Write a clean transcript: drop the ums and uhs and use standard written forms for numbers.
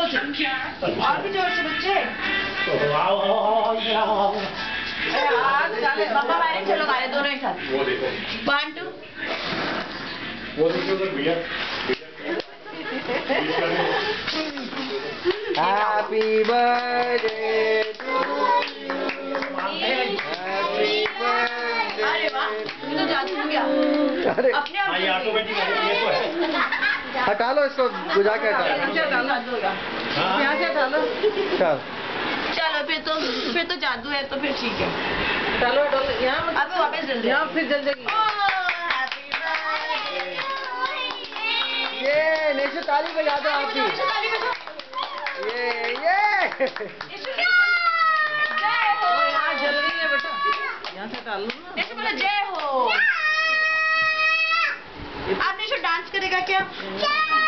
और भी जोर से बच्चे। मम्मा मैंने चलो गाने दोनों एक साथ। 1 2 वो देखो उधर भैया। Happy birthday to you. Happy birthday. अरे वाह, ये तो जादू हो गया। अरे अपने आप ये ऑटोमेटिक है। हटा लो इसको, बुझा के हटा लो। यहाँ से हटा लो। चल चलो फिर तो जादू है तो फिर ठीक है। डालो यहाँ अब वापस जल जाएगी। यहाँ फिर जल जाएगी। ये नेशु ताली बजा दो आपकी। ये यहाँ जल रही है बेटा, यहाँ से डाल लो ना। जय हो। आप नेशु डांस करेगा क्या?